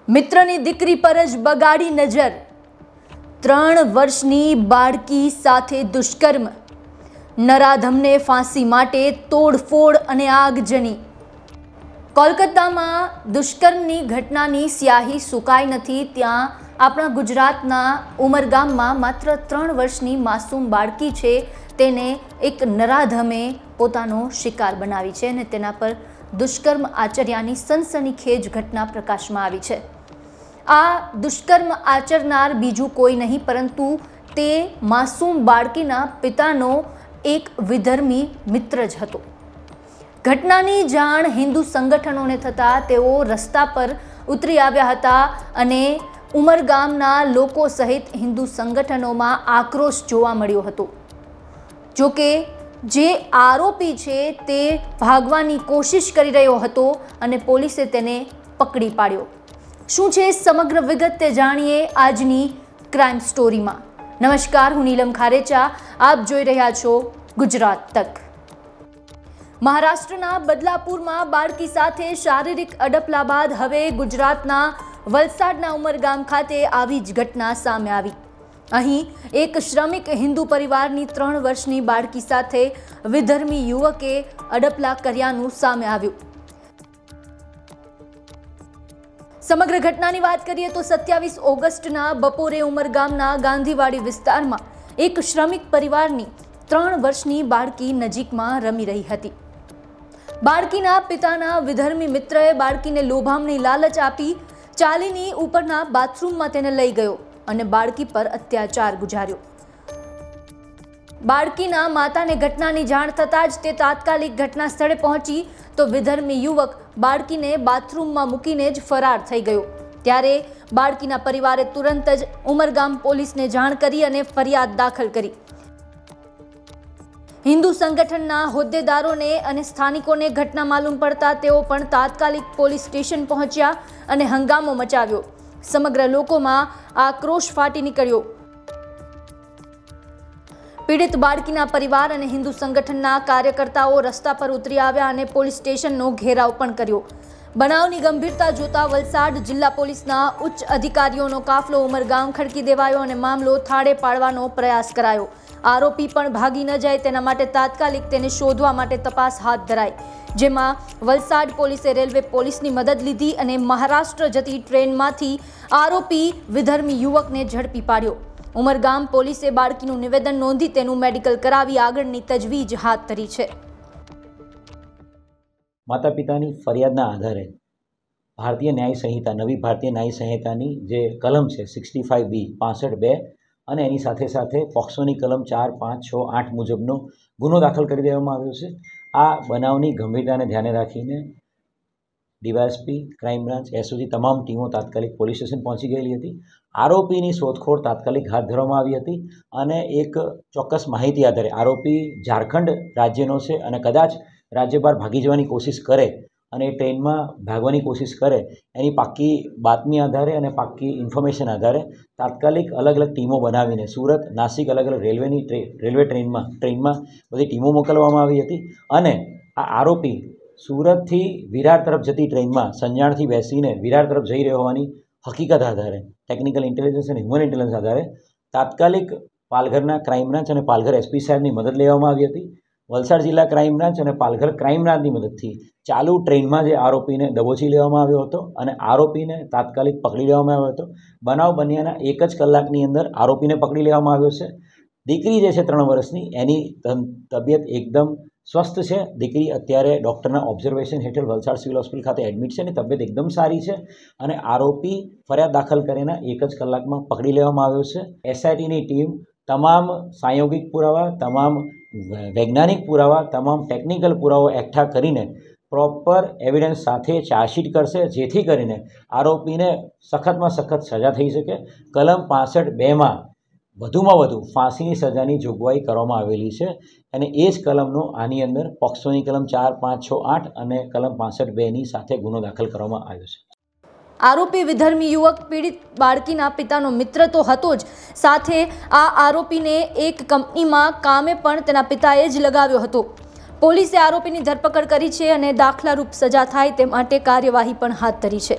મિત્રની દીકરી પર જ બગાડી નજર, 3 વર્ષની બાળકી સાથે દુષ્કર્મ, નરાધમને ફાંસી માટે તોડફોડ અને આગજની। કોલકાતામાં દુષ્કર્મની ઘટનાની સ્યાહી સુકાઈ નથી, ત્યાં આપણા ગુજરાતના ઉમરગામમાં માત્ર 3 વર્ષની માસૂમ બાળકી છે, તેને એક નરાધમે પોતાનો શિકાર બનાવી છે અને તેના પર દુષ્કર્મ આચર્યાની સનસનીખેજ ઘટના પ્રકાશમાં આવી છે। આ દુષ્કર્મ આચરનાર બીજું કોઈ નહીં પરંતુ તે માસૂમ બાળકીના પિતાનો એક વિધર્મી મિત્ર જ હતો। ઘટનાની જાણ હિન્દુ સંગઠનોને થતાં તેઓ રસ્તા પર ઉતરી આવ્યા હતા અને ઉમરગામના લોકો સહિત હિન્દુ સંગઠનોમાં આક્રોશ જોવા મળ્યો હતો। જોકે જે આરોપી છે તે ભાગવાની કોશિશ કરી રહ્યો હતો અને પોલીસે તેને પકડી પાડ્યો। શું છે સમગ્ર વિગત તે જાણીએ આજની ક્રાઇમ સ્ટોરીમાં। નમસ્કાર, હું નીલમ ખારેચા, આપ જોઈ રહ્યા છો ગુજરાત તક। મહારાષ્ટ્રના બદલાપુરમાં બાળકી સાથે શારીરિક અડપલા બાદ હવે ગુજરાતના વલસાડના ઉમરગામ ખાતે આવી જ ઘટના સામે આવી। અહીં એક શ્રમિક હિન્દુ પરિવારની 3 વર્ષની બાળકી સાથે વિધર્મી યુવકે અડપલા કર્યાનું સામે આવ્યું। સમગ્ર ઘટનાની વાત કરીએ તો 27 ઓગસ્ટના બપોરે ઉમરગામના ગાંધીવાડી વિસ્તારમાં એક શ્રમિક પરિવારની 3 વર્ષની બાળકી નજીકમાં રમી રહી હતી। બાળકીના પિતાના વિધર્મી મિત્રએ બાળકીને લોભામણી લાલચ આપી ચાલીની ઉપરના બાથરૂમમાં તેને લઈ ગયો અને બાળકી પર અત્યાચાર ગુજાર્યો। બાળકીના માતાને ઘટનાની જાણ થતાં જ તે તાત્કાલિક ઘટના સ્થળે પહોંચી તો વિધર્મી યુવક બાળકીને બાથરૂમમાં મૂકીને જ ફરાર થઈ ગયો। ત્યારે બાળકીના પરિવારે તુરંત જ ઉમરગામ પોલીસને જાણ કરી અને ફરિયાદ દાખલ કરી। હિન્દુ સંગઠનના હોદ્દેદારોને અને સ્થાનિકોને ઘટના માલુમ પડતા તેઓ પણ તાત્કાલિક પોલીસ સ્ટેશન પહોંચ્યા અને હંગામો મચાવ્યો। સમગ્ર લોકોમાં આક્રોશ ફાટી નીકળ્યો। પીડિત બાળકીના પરિવાર અને હિન્દુ સંગઠનના કાર્યકર્તાઓ રસ્તા પર ઉતરી આવ્યા અને પોલીસ સ્ટેશનનો ઘેરાવ પણ કર્યો। બનાવની ગંભીરતા જોતા વલસાડ જિલ્લા પોલીસના ઉચ્ચ અધિકારીઓનો કાફલો ઉમરગામ ખડકી દેવાયો અને મામલો થાળે પાડવાનો પ્રયાસ કરાયો। આરોપી પણ ભાગી ન જાય તેના માટે તાત્કાલિક તેને શોધવા માટે તપાસ હાથ ધરાઈ, જેમાં વલસાડ પોલીસે રેલવે પોલીસની મદદ લીધી અને મહારાષ્ટ્ર જતી ટ્રેનમાંથી આરોપી વિધર્મી યુવકને ઝડપી પાડ્યો। ઉમરગામ પોલીસે બાળકીનું નિવેદન નોંધી તેનું મેડિકલ કરાવી આગળની તજવીજ હાથ ધરી છે। માતા પિતાની ફરિયાદના આધારે ભારતીય ન્યાય સંહિતા, નવી ભારતીય ન્યાય સંહિતાની જે કલમ છે 65B, 65(2) અને એની સાથે સાથે પોક્સોની કલમ 4, 5, 6, 8 મુજબનો ગુનો દાખલ કરી દેવામાં આવ્યો છે। આ બનાવની ગંભીરતાને ધ્યાને રાખીને ડીવાયએસપી, ક્રાઇમ બ્રાન્ચ, એસઓજી તમામ ટીમો તાત્કાલિક પોલીસ સ્ટેશન પહોંચી ગયેલી હતી। આરોપીની શોધખોળ તાત્કાલિક હાથ ધરવામાં આવી હતી અને એક ચોક્કસ માહિતી આધારે આરોપી ઝારખંડ રાજ્યનો છે અને કદાચ રાજ્ય બહાર ભાગી જવાની કોશિશ કરે અને એ ટ્રેનમાં ભાગવાની કોશિશ કરે એની પાક્કી બાતમી આધારે અને પાક્કી ઇન્ફોર્મેશન આધારે તાત્કાલિક અલગ અલગ ટીમો બનાવીને સુરત, નાસિક અલગ અલગ રેલવે ટ્રેનમાં બધી ટીમો મોકલવામાં આવી હતી અને આ આરોપી સુરતથી વિરાર તરફ જતી ટ્રેનમાં સંજાણથી બેસીને વિરાર તરફ જઈ રહ્યો હોવાની હકીકત આધારે ટેકનિકલ ઇન્ટેલિજન્સ અને હ્યુમન ઇન્ટેલિજન્સ આધારે તાત્કાલિક પાલઘરના ક્રાઇમ બ્રાન્ચ અને પાલઘર એસપી સાહેબની મદદ લેવામાં આવી હતી। વલસાડ જિલ્લા ક્રાઇમ બ્રાન્ચ અને પાલઘર ક્રાઇમ બ્રાન્ચની મદદથી ચાલુ ટ્રેનમાં જે આરોપીને દબોચી લેવામાં આવ્યો હતો અને આરોપીને તાત્કાલિક પકડી લેવામાં આવ્યો હતો। બનાવ બન્યાના 1 જ કલાકની અંદર આરોપીને પકડી લેવામાં આવ્યો છે। દીકરી જે છે 3 વર્ષની એની તબિયત એકદમ સ્વસ્થ છે। દીકરી અત્યારે ડૉક્ટરના ઓબ્ઝર્વેશન હેઠળ વલસાડ સિવિલ હોસ્પિટલ ખાતે એડમિટ છે અને તબિયત એકદમ સારી છે અને આરોપી ફરિયાદ દાખલ કરીને 1 જ કલાકમાં પકડી લેવામાં આવ્યો છે। એસઆઈટીની ટીમ તમામ સાંયોગિક પુરાવા, તમામ વૈજ્ઞાનિક પુરાવા, તમામ ટેકનિકલ પુરાવા એકઠા કરીને પ્રોપર એવિડન્સ સાથે ચાર્જશીટ કરશે, જેથી કરીને આરોપીને સખતમાં સખત સજા થઈ શકે। કલમ 65(2) વધુમાં વધુ ફાંસીની સજાની જોગવાઈ કરવામાં આવેલી છે અને એ જ કલમનો આની અંદર પોક્સોની કલમ 4, 5, 6, 8 અને કલમ 65(2)ની સાથે ગુનો દાખલ કરવામાં આવ્યો છે। આરોપી વિધર્મી યુવક પીડિત બાળકીના પિતાનો મિત્ર તો હતો જ, સાથે આ આરોપીને એક કંપનીમાં કામે પણ તેના પિતાએ જ લગાવ્યો હતો। પોલીસે આરોપીની ધરપકડ કરી છે અને દાખલારૂપ સજા થાય તે માટે કાર્યવાહી પણ હાથ ધરી છે।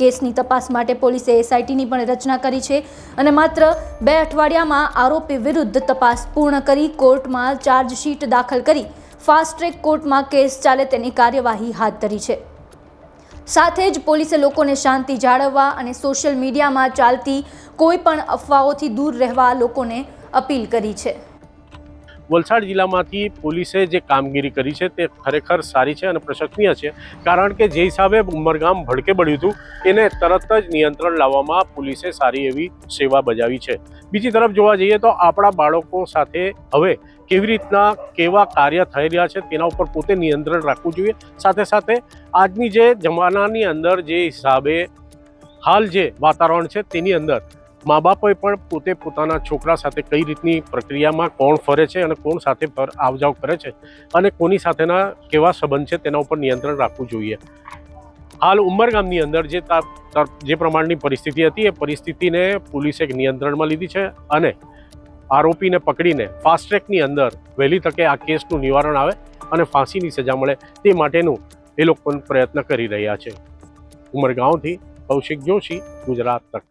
કેસની તપાસ માટે પોલીસે SITની પણ રચના કરી છે અને માત્ર 2 અઠવાડિયામાં આરોપી વિરુદ્ધ તપાસ પૂર્ણ કરી કોર્ટમાં ચાર્જશીટ દાખલ કરી ફાસ્ટ ટ્રેક કોર્ટમાં કેસ ચાલે તેની કાર્યવાહી હાથ ધરી છે। સાથે જ પોલીસે લોકોને શાંતિ જાળવવા અને સોશિયલ મીડિયામાં ચાલતી કોઈ પણ અફવાઓથી દૂર રહેવા લોકોને અપીલ કરી છે। વલસાડ જિલ્લામાંથી પોલીસે જે કામગીરી કરી છે તે ખરેખર સારી છે અને પ્રશંસનીય છે, કારણ કે જે હિસાબે ઉમરગામ ભડકે બળ્યું હતું એને તરત જ નિયંત્રણ લાવવામાં પોલીસે સારી એવી સેવા બજાવી છે। બીજી તરફ જોવા જઈએ તો આપણા બાળકો સાથે હવે કેવી રીતના કેવા કાર્ય થઈ રહ્યા છે તેના ઉપર પોતે નિયંત્રણ રાખવું જોઈએ। સાથે સાથે આજની જે જમાનાની અંદર જે હિસાબે હાલ જે વાતાવરણ છે તેની અંદર મા બાપોએ પણ પોતે પોતાના છોકરા સાથે કઈ રીતની પ્રક્રિયામાં કોણ ફરે છે અને કોણ સાથે આવજાવ કરે છે અને કોની સાથેના કેવા સંબંધ છે તેના ઉપર નિયંત્રણ રાખવું જોઈએ। હાલ ઉમરગામની અંદર જે પ્રમાણની પરિસ્થિતિ હતી એ પરિસ્થિતિને પોલીસે નિયંત્રણમાં લીધી છે અને આરોપીને પકડીને ફાસ્ટ ટ્રેકની અંદર વહેલી તકે આ કેસનું નિવારણ આવે અને ફાંસીની સજા મળે તે માટેનું એ લોકો પ્રયત્ન કરી રહ્યા છે। ઉમરગામથી કૌશિક જોશી, ગુજરાત તક।